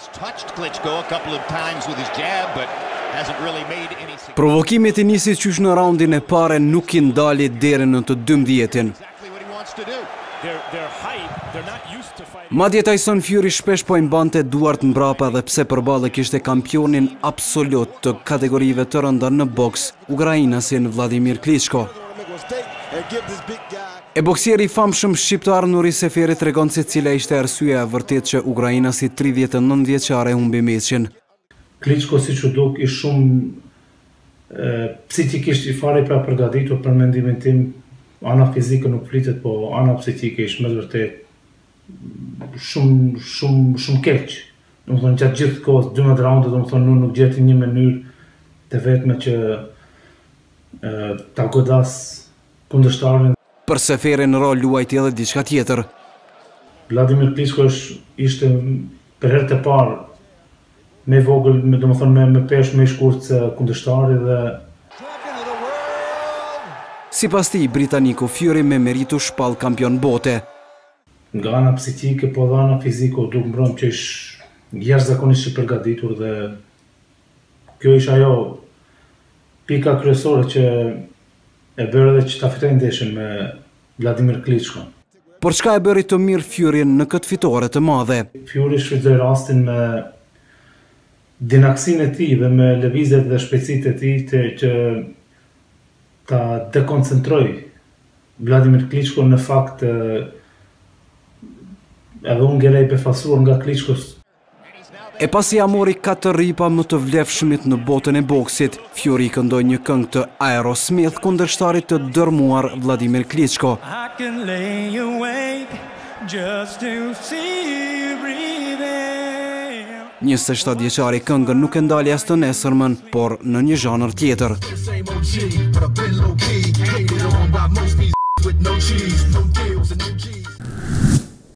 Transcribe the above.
Provokimit I nisi qysh në raundin e pare nuk I ndali deri në të 12-tin. Madje Tyson Fury shpesh po I mbante duart mbrapa dhe pse përballë kishte kampionin absolut të kategorive të rënda në boks, ukrainasin Vladimir Klitschko. E boksieri I famshëm shqiptar Nuri Seferi tregon se cila ishte arsyeja e vërtet që ukrainasi 39 vjeçare humbi meçin. Klitschko siç u duk I shumë psikikisht I fare pra përgatitur për mendimin tim, ana fizike nuk flitet, po ana psikike ishte me vërtet shumë keq. Domethënë gjatë gjithë kohës 12 raunde, domethënë nuk gjeti një mënyrë të vetme që ta godas kundërshtarin. Për Seferi në rol luajti edhe diçka tjetër. Vladimir Klitschko ishte për herë të parë me vogël, domethënë me peshë më I shkurt se kundërshtari dhe sipas tij britaniku Fury me meritu shpall kampion bote. Nga ana psikike po dhe ana fizike u duk mbrëm që ish jashtëzakonisht I përgatitur dhe kjo ish ajo pika kryesore që e bërë edhe që ta fitojnë ndeshjen me Vladimir Klitschko. Por çka e bëri të mirë Furyn në këtë fitore të madhe? Fury shfrytzoi rastin me dinaksinë e tij dhe me lëvizjet dhe shpejtësitë e tij që ta dekoncentroi Vladimir Klitschko në fakt edhe unë ngelej befasuar nga Klitschko. E pasi ja mori 4 ripa më të vlefshmit në botën e boksit, Fury këndoi një këngë të Aerosmith kundërshtarit të dërmuar Vladimir Klitschko. 27 vjeçari këngën nuk e ndali as të nesërmën, por në një zhanër tjetër.